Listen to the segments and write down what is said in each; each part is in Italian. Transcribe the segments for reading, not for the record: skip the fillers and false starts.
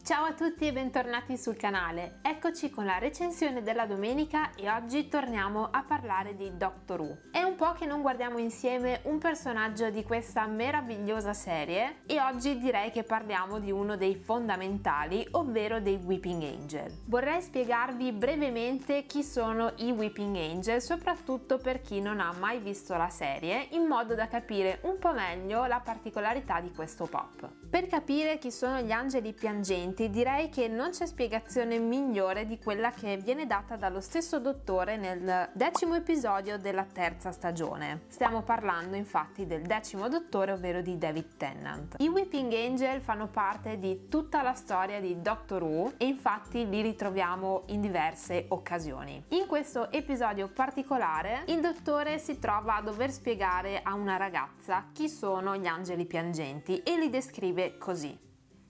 Ciao a tutti e bentornati sul canale, eccoci con la recensione della domenica e oggi torniamo a parlare di Doctor Who. È un po' che non guardiamo insieme un personaggio di questa meravigliosa serie e oggi direi che parliamo di uno dei fondamentali, ovvero dei Weeping Angel. Vorrei spiegarvi brevemente chi sono i Weeping Angel, soprattutto per chi non ha mai visto la serie, in modo da capire un po' meglio la particolarità di questo pop. Per capire chi sono gli angeli piangenti direi che non c'è spiegazione migliore di quella che viene data dallo stesso dottore nel 10° episodio della 3ª stagione. Stiamo parlando infatti del 10° dottore, ovvero di David Tennant. I Weeping Angel fanno parte di tutta la storia di Doctor Who e infatti li ritroviamo in diverse occasioni. In questo episodio particolare il dottore si trova a dover spiegare a una ragazza chi sono gli angeli piangenti e li descrive così.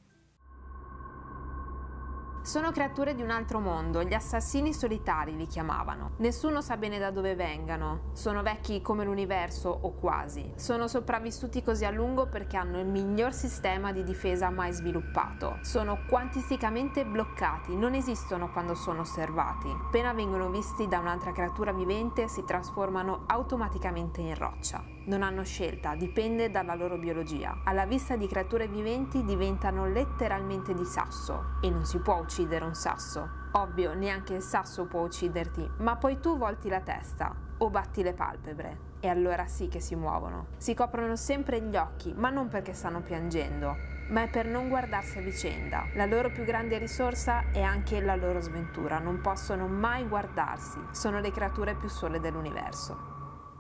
Sono creature di un altro mondo, gli assassini solitari li chiamavano. Nessuno sa bene da dove vengano. Sono vecchi come l'universo o quasi. Sono sopravvissuti così a lungo perché hanno il miglior sistema di difesa mai sviluppato. Sono quantisticamente bloccati, non esistono quando sono osservati. Appena vengono visti da un'altra creatura vivente si trasformano automaticamente in roccia. Non hanno scelta, dipende dalla loro biologia. Alla vista di creature viventi diventano letteralmente di sasso e non si può uccidere un sasso. Ovvio, neanche il sasso può ucciderti, ma poi tu volti la testa o batti le palpebre e allora sì che si muovono. Si coprono sempre gli occhi, ma non perché stanno piangendo, ma è per non guardarsi a vicenda. La loro più grande risorsa è anche la loro sventura, non possono mai guardarsi, sono le creature più sole dell'universo.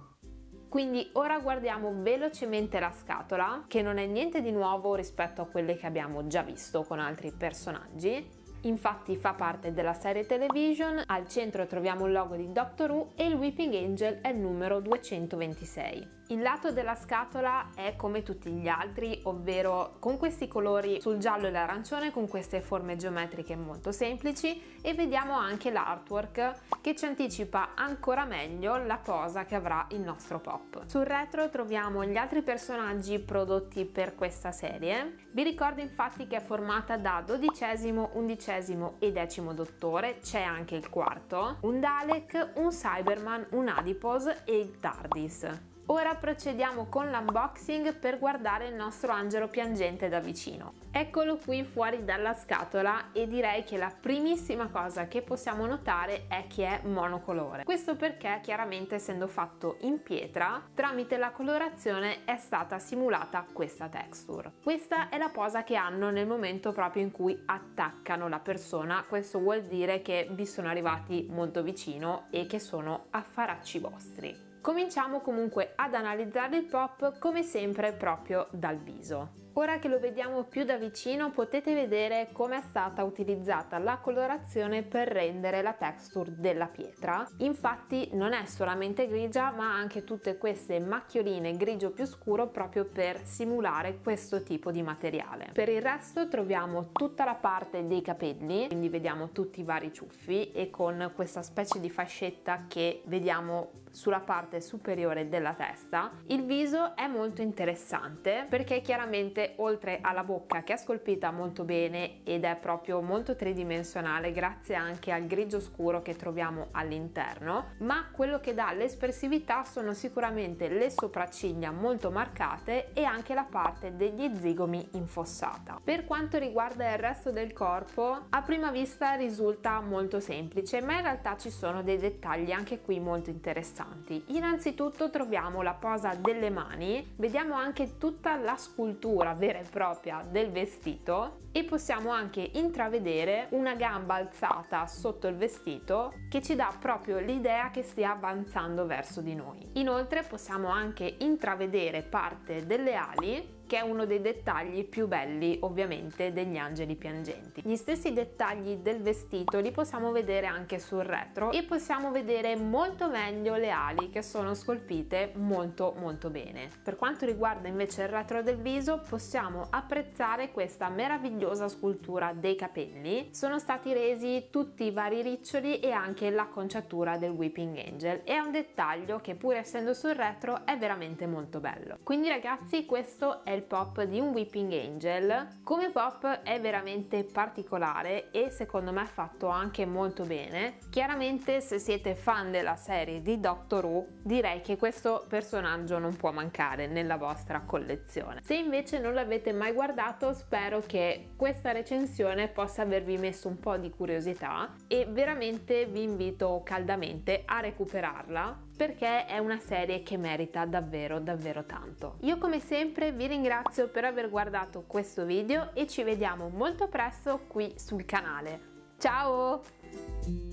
Quindi ora guardiamo velocemente la scatola, che non è niente di nuovo rispetto a quelle che abbiamo già visto con altri personaggi. Infatti fa parte della serie television, al centro troviamo il logo di Doctor Who e il Weeping Angel è il numero 226. Il lato della scatola è come tutti gli altri, ovvero con questi colori sul giallo e l'arancione, con queste forme geometriche molto semplici, e vediamo anche l'artwork che ci anticipa ancora meglio la posa che avrà il nostro pop. Sul retro troviamo gli altri personaggi prodotti per questa serie. Vi ricordo infatti che è formata da 12°, 11° e 10° dottore, c'è anche il 4°, un Dalek, un Cyberman, un Adipose e il TARDIS. Ora procediamo con l'unboxing per guardare il nostro angelo piangente da vicino. Eccolo qui fuori dalla scatola e direi che la primissima cosa che possiamo notare è che è monocolore. Questo perché chiaramente essendo fatto in pietra, tramite la colorazione è stata simulata questa texture. Questa è la posa che hanno nel momento proprio in cui attaccano la persona, questo vuol dire che vi sono arrivati molto vicino e che sono affaracci vostri. Cominciamo comunque ad analizzare il pop come sempre proprio dal viso. Ora che lo vediamo più da vicino potete vedere come è stata utilizzata la colorazione per rendere la texture della pietra. Infatti non è solamente grigia ma anche tutte queste macchioline grigio più scuro proprio per simulare questo tipo di materiale. Per il resto troviamo tutta la parte dei capelli, quindi vediamo tutti i vari ciuffi e con questa specie di fascetta che vediamo sulla parte superiore della testa. Il viso è molto interessante perché chiaramente oltre alla bocca che è scolpita molto bene ed è proprio molto tridimensionale grazie anche al grigio scuro che troviamo all'interno, ma quello che dà l'espressività sono sicuramente le sopracciglia molto marcate e anche la parte degli zigomi infossata. Per quanto riguarda il resto del corpo, a prima vista risulta molto semplice, ma in realtà ci sono dei dettagli anche qui molto interessanti. Innanzitutto troviamo la posa delle mani, vediamo anche tutta la scultura vera e propria del vestito e possiamo anche intravedere una gamba alzata sotto il vestito che ci dà proprio l'idea che stia avanzando verso di noi. Inoltre possiamo anche intravedere parte delle ali, che è uno dei dettagli più belli ovviamente degli angeli piangenti. Gli stessi dettagli del vestito li possiamo vedere anche sul retro e possiamo vedere molto meglio le ali che sono scolpite molto bene. Per quanto riguarda invece il retro del viso possiamo apprezzare questa meravigliosa scultura dei capelli. Sono stati resi tutti i vari riccioli e anche l'acconciatura del Weeping Angel. È un dettaglio che pur essendo sul retro è veramente molto bello. Quindi ragazzi questo è il pop di un Weeping Angel. Come pop è veramente particolare e secondo me fatto anche molto bene. Chiaramente se siete fan della serie di Doctor Who direi che questo personaggio non può mancare nella vostra collezione. Se invece non l'avete mai guardato, spero che questa recensione possa avervi messo un po' di curiosità e veramente vi invito caldamente a recuperarla, perché è una serie che merita davvero tanto. Io come sempre vi ringrazio per aver guardato questo video e ci vediamo molto presto qui sul canale. Ciao!